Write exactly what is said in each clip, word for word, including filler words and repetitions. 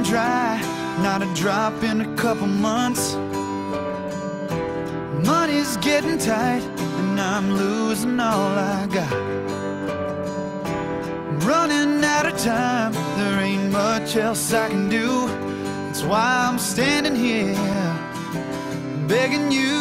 dry, not a drop in a couple months. Money's getting tight and I'm losing all I got. I'm running out of time, there ain't much else I can do. That's why I'm standing here begging you.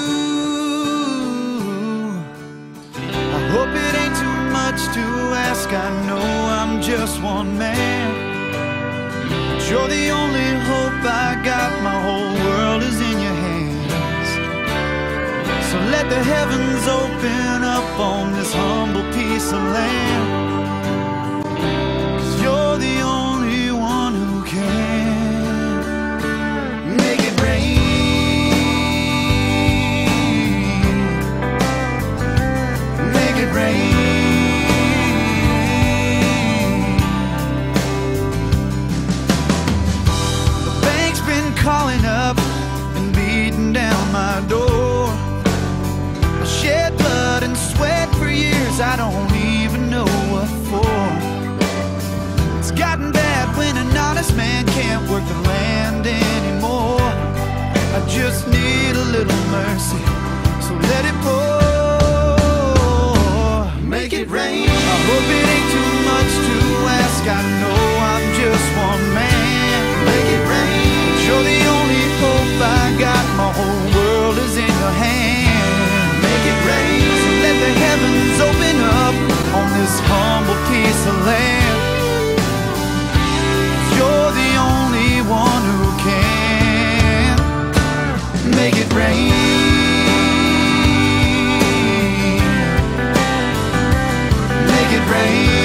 I hope it ain't too much to ask, I know I'm just one man, but you're the only hope I got, my whole world is in your hands. So let the heavens open up on this humble piece of land, 'cause you're the only one who can make it rain. Make it rain. Calling up and beating down my door. I shed blood and sweat for years, I don't even know what for. It's gotten bad when an honest man can't work the land anymore. I just need a little mercy, so let it pour. Make it rain. I hope it ain't too much to ask, I know I'm just one man. Make it rain. You're the only hope I got, my whole world is in your hand. Make it rain. So let the heavens open up on this humble piece of land, 'cause you're the only one who can make it rain. Make it rain.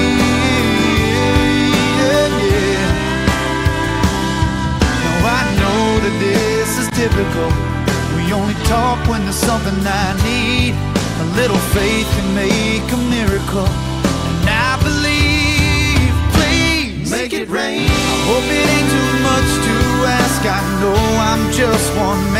This is typical. We only talk when there's something I need. A little faith can make a miracle, and I believe. Please make it rain. I hope it ain't too much to ask, I know I'm just one